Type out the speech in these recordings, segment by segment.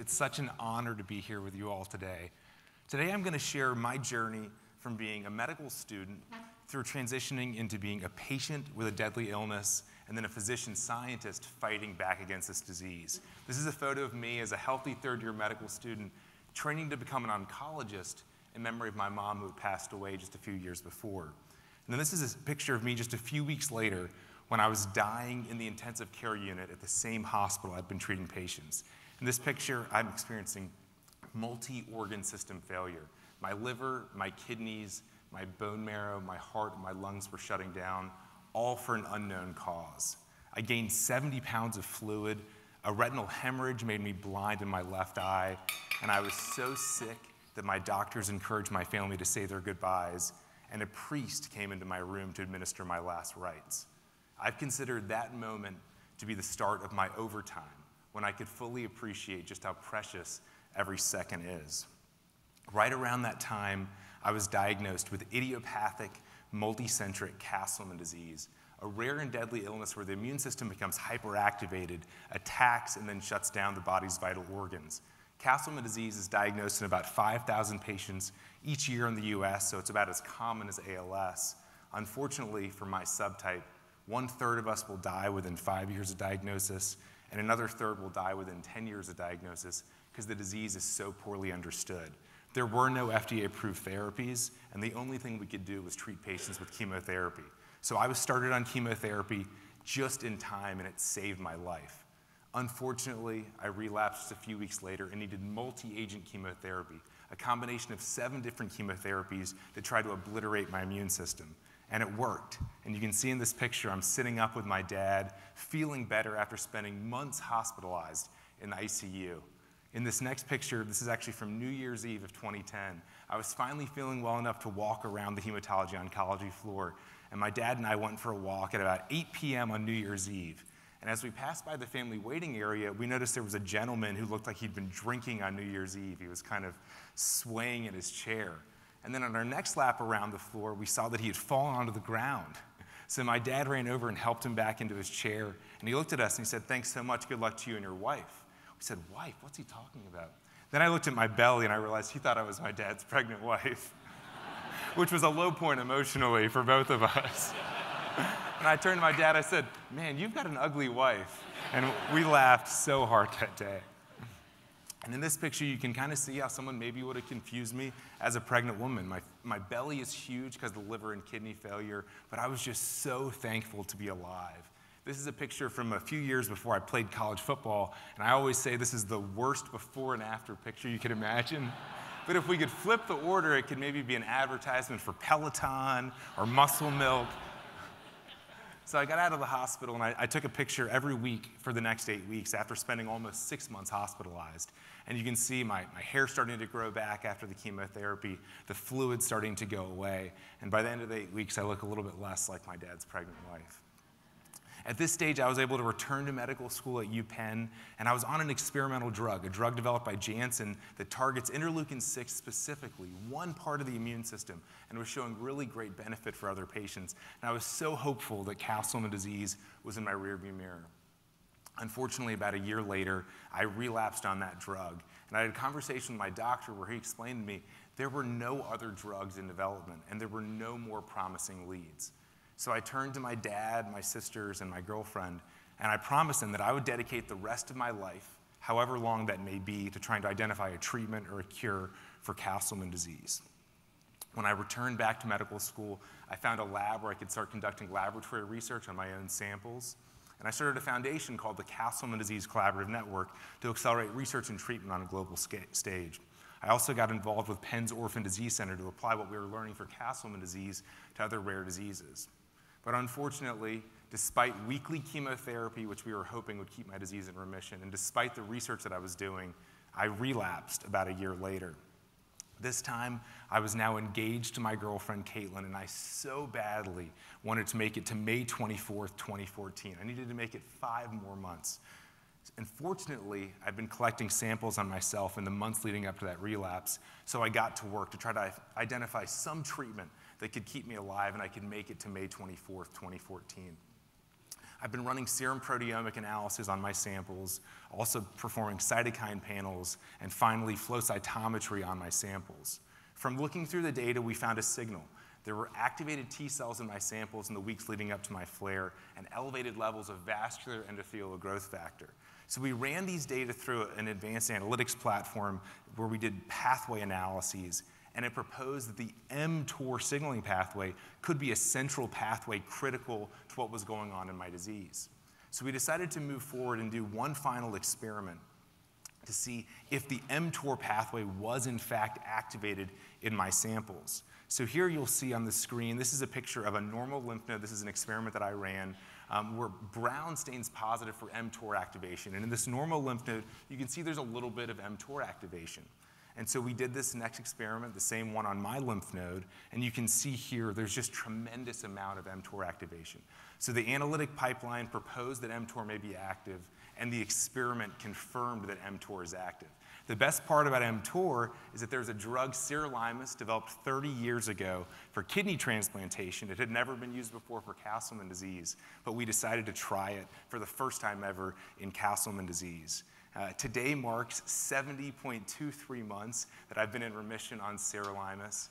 It's such an honor to be here with you all today. Today I'm going to share my journey from being a medical student through transitioning into being a patient with a deadly illness and then a physician scientist fighting back against this disease. This is a photo of me as a healthy third-year medical student training to become an oncologist in memory of my mom who had passed away just a few years before. And then this is a picture of me just a few weeks later when I was dying in the intensive care unit at the same hospital I'd been treating patients. In this picture, I'm experiencing multi-organ system failure. My liver, my kidneys, my bone marrow, my heart, and my lungs were shutting down, all for an unknown cause. I gained 70 pounds of fluid, a retinal hemorrhage made me blind in my left eye, and I was so sick that my doctors encouraged my family to say their goodbyes, and a priest came into my room to administer my last rites. I've considered that moment to be the start of my overtime, when I could fully appreciate just how precious every second is. Right around that time, I was diagnosed with idiopathic, multicentric Castleman disease, a rare and deadly illness where the immune system becomes hyperactivated, attacks, and then shuts down the body's vital organs. Castleman disease is diagnosed in about 5,000 patients each year in the US, so it's about as common as ALS. Unfortunately, for my subtype, 1/3 of us will die within 5 years of diagnosis, and another third will die within 10 years of diagnosis because the disease is so poorly understood. There were no FDA-approved therapies, and the only thing we could do was treat patients with chemotherapy. So I was started on chemotherapy just in time, and it saved my life. Unfortunately, I relapsed a few weeks later and needed multi-agent chemotherapy, a combination of 7 different chemotherapies to try to obliterate my immune system. And it worked. And you can see in this picture, I'm sitting up with my dad, feeling better after spending months hospitalized in the ICU. In this next picture, this is actually from New Year's Eve of 2010. I was finally feeling well enough to walk around the hematology oncology floor, and my dad and I went for a walk at about 8 p.m. on New Year's Eve. And as we passed by the family waiting area, we noticed there was a gentleman who looked like he'd been drinking on New Year's Eve. He was kind of swaying in his chair. And then on our next lap around the floor, we saw that he had fallen onto the ground. So my dad ran over and helped him back into his chair, and he looked at us and he said, "Thanks so much, good luck to you and your wife." We said, "Wife? What's he talking about?" Then I looked at my belly and I realized he thought I was my dad's pregnant wife, which was a low point emotionally for both of us. And I turned to my dad, I said, "Man, you've got an ugly wife." And we laughed so hard that day. And in this picture, you can kind of see how someone maybe would have confused me as a pregnant woman. My belly is huge because of the liver and kidney failure, but I was just so thankful to be alive. This is a picture from a few years before I played college football, and I always say this is the worst before and after picture you could imagine. But if we could flip the order, it could maybe be an advertisement for Peloton or Muscle Milk. So I got out of the hospital, and I took a picture every week for the next 8 weeks after spending almost 6 months hospitalized. And you can see my hair starting to grow back after the chemotherapy, the fluid starting to go away. And by the end of the 8 weeks, I look a little bit less like my dad's pregnant wife. At this stage, I was able to return to medical school at UPenn, and I was on an experimental drug, a drug developed by Janssen that targets interleukin-6 specifically, one part of the immune system, and was showing really great benefit for other patients. And I was so hopeful that Castleman disease was in my rearview mirror. Unfortunately, about a year later, I relapsed on that drug, and I had a conversation with my doctor where he explained to me there were no other drugs in development, and there were no more promising leads. So I turned to my dad, my sisters, and my girlfriend, and I promised them that I would dedicate the rest of my life, however long that may be, to trying to identify a treatment or a cure for Castleman disease. When I returned back to medical school, I found a lab where I could start conducting laboratory research on my own samples, and I started a foundation called the Castleman Disease Collaborative Network to accelerate research and treatment on a global stage. I also got involved with Penn's Orphan Disease Center to apply what we were learning for Castleman disease to other rare diseases. But unfortunately, despite weekly chemotherapy, which we were hoping would keep my disease in remission, and despite the research that I was doing, I relapsed about a year later. This time, I was now engaged to my girlfriend, Caitlin, and I so badly wanted to make it to May 24th, 2014. I needed to make it 5 more months. And fortunately, I'd been collecting samples on myself in the months leading up to that relapse, so I got to work to try to identify some treatment that could keep me alive and I could make it to May 24th, 2014. I've been running serum proteomic analysis on my samples, also performing cytokine panels, and finally flow cytometry on my samples. From looking through the data, we found a signal. There were activated T cells in my samples in the weeks leading up to my flare and elevated levels of vascular endothelial growth factor. So we ran these data through an advanced analytics platform where we did pathway analyses, and it proposed that the mTOR signaling pathway could be a central pathway critical to what was going on in my disease. So we decided to move forward and do one final experiment to see if the mTOR pathway was in fact activated in my samples. So here you'll see on the screen, this is a picture of a normal lymph node. This is an experiment that I ran where brown stains positive for mTOR activation. And in this normal lymph node, you can see there's a little bit of mTOR activation. And so we did this next experiment, the same one on my lymph node, and you can see here there's just tremendous amount of mTOR activation. So the analytic pipeline proposed that mTOR may be active, and the experiment confirmed that mTOR is active. The best part about mTOR is that there's a drug, sirolimus, developed 30 years ago for kidney transplantation. It had never been used before for Castleman disease, but we decided to try it for the first time ever in Castleman disease. Today marks 70.23 months that I've been in remission on sirolimus.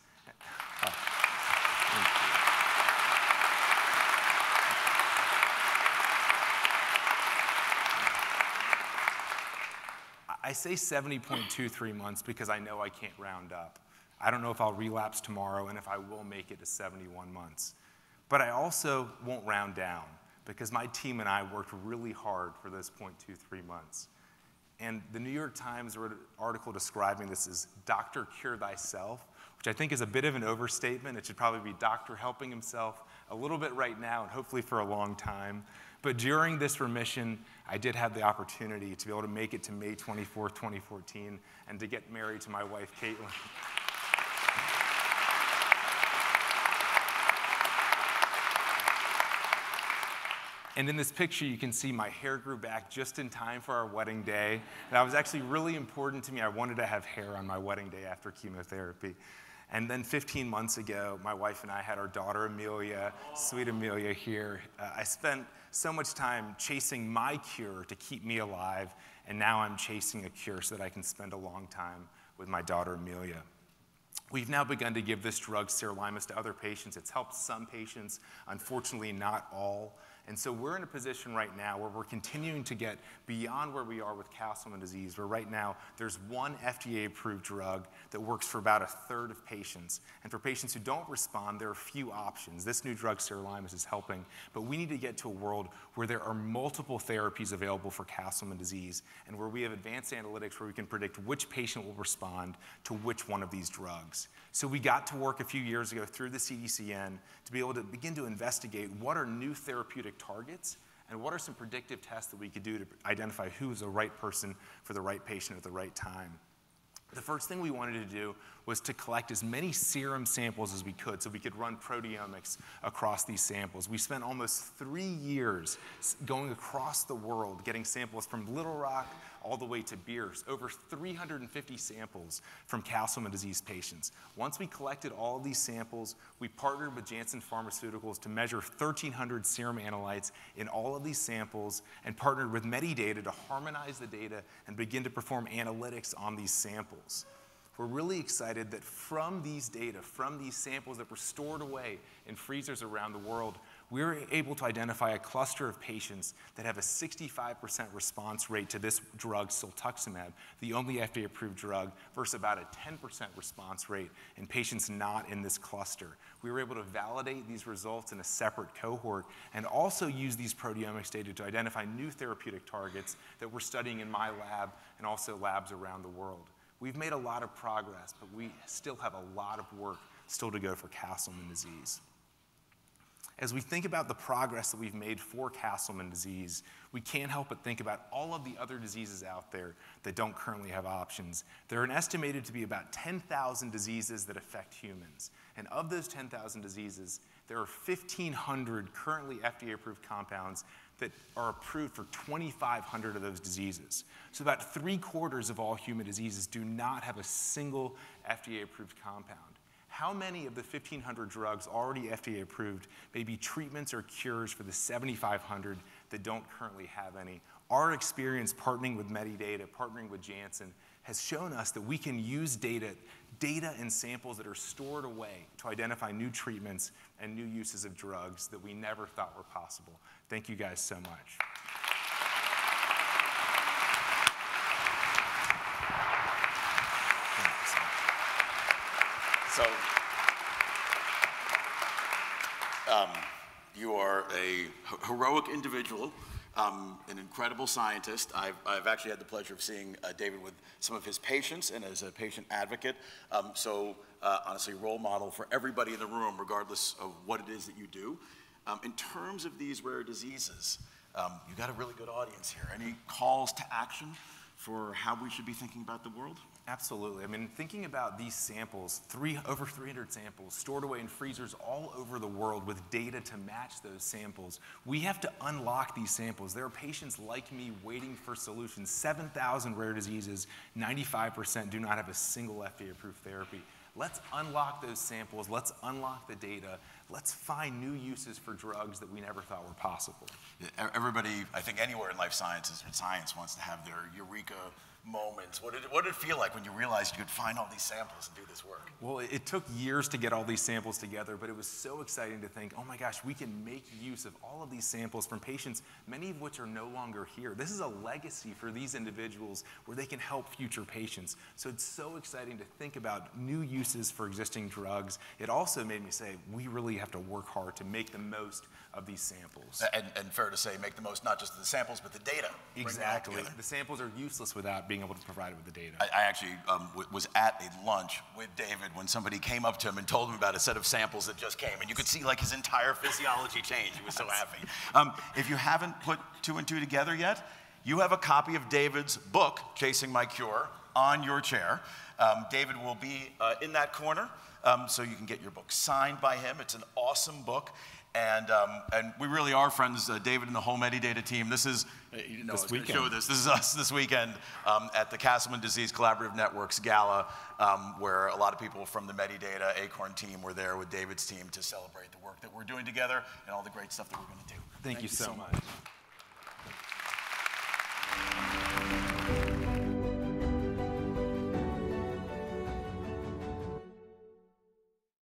I say 70.23 months because I know I can't round up. I don't know if I'll relapse tomorrow and if I will make it to 71 months. But I also won't round down because my team and I worked really hard for those 0.23 months. And the New York Times wrote an article describing this as Doctor Cure Thyself, which I think is a bit of an overstatement. It should probably be doctor helping himself a little bit right now and hopefully for a long time. But during this remission, I did have the opportunity to be able to make it to May 24th, 2014, and to get married to my wife, Caitlin. And in this picture, you can see my hair grew back just in time for our wedding day. That was actually really important to me. I wanted to have hair on my wedding day after chemotherapy. And then 15 months ago, my wife and I had our daughter, Amelia, sweet Amelia here. I spent so much time chasing my cure to keep me alive, and now I'm chasing a cure so that I can spend a long time with my daughter, Amelia. We've now begun to give this drug, sirolimus, to other patients. It's helped some patients, unfortunately not all. And so we're in a position right now where we're continuing to get beyond where we are with Castleman disease, where right now there's one FDA-approved drug that works for about 1/3 of patients. And for patients who don't respond, there are few options. This new drug, sirolimus, is helping, but we need to get to a world where there are multiple therapies available for Castleman disease and where we have advanced analytics where we can predict which patient will respond to which one of these drugs. So we got to work a few years ago through the CDCN to be able to begin to investigate what are new therapeutic targets and what are some predictive tests that we could do to identify who is the right person for the right patient at the right time. The first thing we wanted to do was to collect as many serum samples as we could so we could run proteomics across these samples. We spent almost 3 years going across the world getting samples from Little Rock all the way to Beers, over 350 samples from Castleman disease patients. Once we collected all of these samples, we partnered with Janssen Pharmaceuticals to measure 1,300 serum analytes in all of these samples and partnered with Medidata to harmonize the data and begin to perform analytics on these samples. We're really excited that from these data, from these samples that were stored away in freezers around the world, we were able to identify a cluster of patients that have a 65% response rate to this drug, siltuximab, the only FDA-approved drug, versus about a 10% response rate in patients not in this cluster. We were able to validate these results in a separate cohort and also use these proteomics data to identify new therapeutic targets that we're studying in my lab and also labs around the world. We've made a lot of progress, but we still have a lot of work still to go for Castleman disease. As we think about the progress that we've made for Castleman disease, we can't help but think about all of the other diseases out there that don't currently have options. There are estimated to be about 10,000 diseases that affect humans. And of those 10,000 diseases, there are 1,500 currently FDA-approved compounds that are approved for 2,500 of those diseases. So about 3/4 of all human diseases do not have a single FDA-approved compound. How many of the 1,500 drugs already FDA-approved may be treatments or cures for the 7,500 that don't currently have any. Our experience partnering with Medidata, partnering with Janssen, has shown us that we can use data and samples that are stored away to identify new treatments and new uses of drugs that we never thought were possible. Thank you guys so much. So, you are a heroic individual, an incredible scientist. I've actually had the pleasure of seeing David with some of his patients and as a patient advocate. Honestly, role model for everybody in the room, regardless of what it is that you do. In terms of these rare diseases, you got a really good audience here. Any calls to action for how we should be thinking about the world? Absolutely. I mean, thinking about these samples, over 300 samples stored away in freezers all over the world with data to match those samples, we have to unlock these samples. There are patients like me waiting for solutions. 7,000 rare diseases, 95% do not have a single FDA-approved therapy. Let's unlock those samples. Let's unlock the data. Let's find new uses for drugs that we never thought were possible. Everybody, I think anywhere in life sciences or science wants to have their eureka moments. What did it feel like when you realized you could find all these samples and do this work? Well, it took years to get all these samples together, but it was so exciting to think, oh my gosh, we can make use of all of these samples from patients, many of which are no longer here. This is a legacy for these individuals where they can help future patients. So it's so exciting to think about new uses for existing drugs. It also made me say, we really have to work hard to make the most of these samples. And fair to say, make the most not just of the samples, but the data. Exactly. The samples are useless without being able to provide it with the data. I actually was at a lunch with David when somebody came up to him and told him about a set of samples that just came, and you could see like his entire physiology change. He was so happy. If you haven't put two and two together yet, you have a copy of David's book, Chasing My Cure, on your chair. David will be in that corner, so you can get your book signed by him. It's an awesome book. And we really are friends, David and the whole Medidata team. This is, this weekend. This is us this weekend at the Castleman Disease Collaborative Network's gala, where a lot of people from the Medidata Acorn team were there with David's team to celebrate the work that we're doing together and all the great stuff that we're going to do. Thank you so much.